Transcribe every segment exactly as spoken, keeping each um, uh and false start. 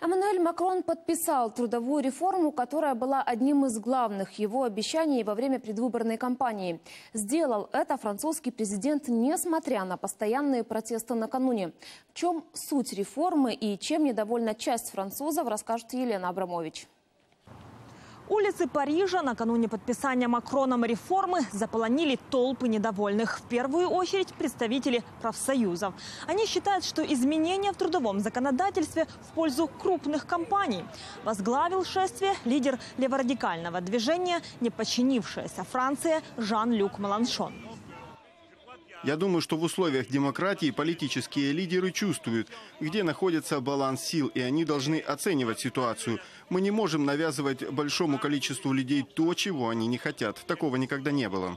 Эммануэль Макрон подписал трудовую реформу, которая была одним из главных его обещаний во время предвыборной кампании. Сделал это французский президент, несмотря на постоянные протесты накануне. В чем суть реформы и чем недовольна часть французов, расскажет Елена Абрамович. Улицы Парижа накануне подписания Макроном реформы заполонили толпы недовольных. В первую очередь представители профсоюзов. Они считают, что изменения в трудовом законодательстве в пользу крупных компаний. Возглавил шествие лидер леворадикального движения «Не подчинившаяся Франция» Жан-Люк Меланшон. Я думаю, что в условиях демократии политические лидеры чувствуют, где находится баланс сил, и они должны оценивать ситуацию. Мы не можем навязывать большому количеству людей то, чего они не хотят. Такого никогда не было.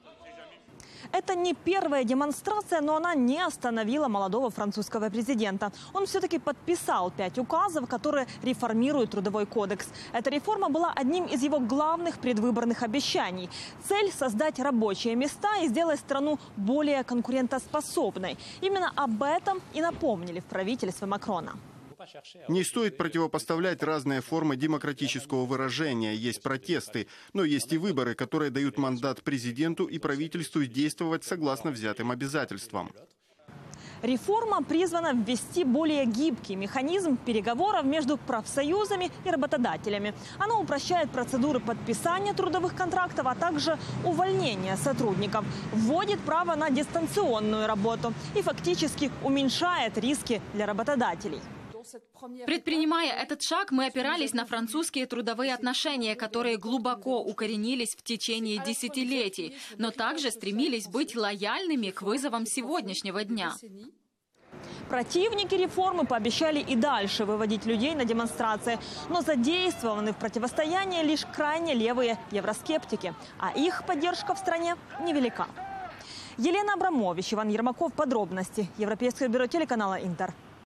Это не первая демонстрация, но она не остановила молодого французского президента. Он все-таки подписал пять указов, которые реформируют трудовой кодекс. Эта реформа была одним из его главных предвыборных обещаний. Цель – создать рабочие места и сделать страну более конкурентоспособной. Именно об этом и напомнили в правительстве Макрона. Не стоит противопоставлять разные формы демократического выражения. Есть протесты, но есть и выборы, которые дают мандат президенту и правительству действовать согласно взятым обязательствам. Реформа призвана ввести более гибкий механизм переговоров между профсоюзами и работодателями. Она упрощает процедуры подписания трудовых контрактов, а также увольнения сотрудников, вводит право на дистанционную работу и фактически уменьшает риски для работодателей. Предпринимая этот шаг, мы опирались на французские трудовые отношения, которые глубоко укоренились в течение десятилетий, но также стремились быть лояльными к вызовам сегодняшнего дня. Противники реформы пообещали и дальше выводить людей на демонстрации, но задействованы в противостоянии лишь крайне левые евроскептики, а их поддержка в стране невелика. Елена Абрамович, Иван Ермаков. Подробности. Европейское бюро телеканала «Интер».